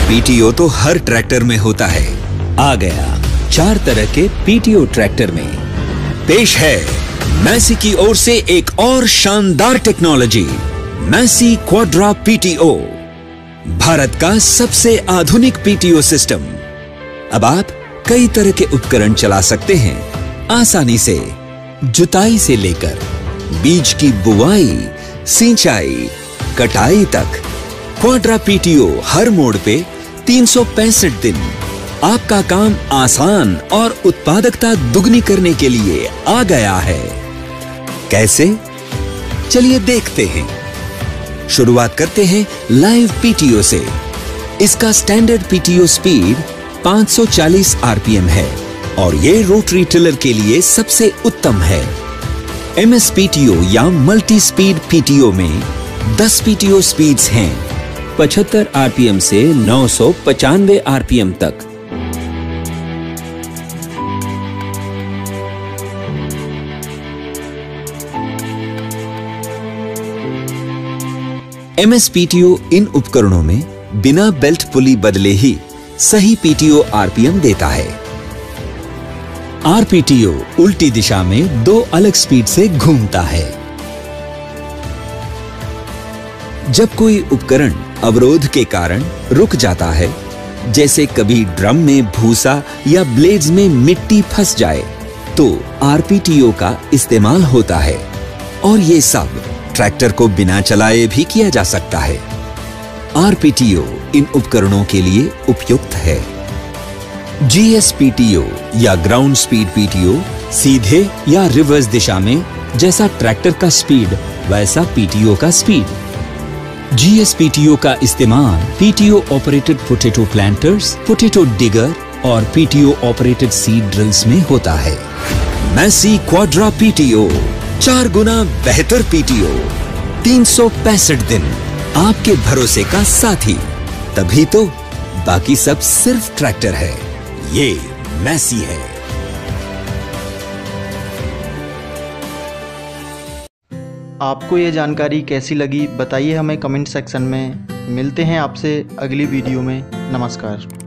PTO तो हर tractor में होता है। आ गया 4 तरह के पीटीओ ट्रैक्टर में। पेश है मैसी की ओर से एक और शानदार technology, Massey Quadra PTO, Bharat का सबसे आधुनिक पीटीओ सिस्टम। अब आप कई तरह के उपकरण चला सकते हैं आसानी से, जुताई से लेकर बीज की बुआई, सिंचाई, कटाई तक। क्वाड्रा पीटीओ हर मोड़ पे 365 दिन आपका काम आसान और उत्पादकता दुगनी करने के लिए आ गया है। कैसे? चलिए देखते हैं। शुरुआत करते हैं लाइव पीटीओ से। इसका स्टैंडर्ड पीटीओ स्पीड 540 आरपीएम है और ये रोटरी टिलर के लिए सबसे उत्तम है। एमएस पीटीओ या मल्टी स्पीड पीटीओ में 10 पीटीओ स्पीड्स हैं, 75 आरपीएम से 995 आरपीएम तक। एमएस पीटीओ इन उपकरणों में बिना बेल्ट पुली बदले ही सही पीटीओ आरपीएम देता है। आरपीटीओ उल्टी दिशा में 2 अलग स्पीड से घूमता है। जब कोई उपकरण अवरोध के कारण रुक जाता है, जैसे कभी ड्रम में भूसा या ब्लेड्स में मिट्टी फंस जाए, तो आरपीटीओ का इस्तेमाल होता है और ये सब ट्रैक्टर को बिना चलाए भी किया जा सकता है। आरपीटीओ इन उपकरणों के लिए उपयुक्त है। जीएसपीटीओ या ग्राउंड स्पीड पीटीओ सीधे या रिवर्स दिशा में, जैसा ट्रैक्टर का स्पीड वैसा पीटीओ का स्पीड। जीएसपीटीओ का इस्तेमाल PTO operated potato planters, potato digger और पीटीओ ऑपरेटेड सीड ड्रिल्स में होता है। मैसी क्वाड्रा पीटीओ 4 गुना बेहतर पीटीओ, 365 दिन आपके भरोसे का साथी। तभी तो बाकी सब सिर्फ ट्रैक्टर है, ये मैसी है। आपको ये जानकारी कैसी लगी बताइए हमें कमेंट सेक्शन में। मिलते हैं आपसे अगली वीडियो में। नमस्कार।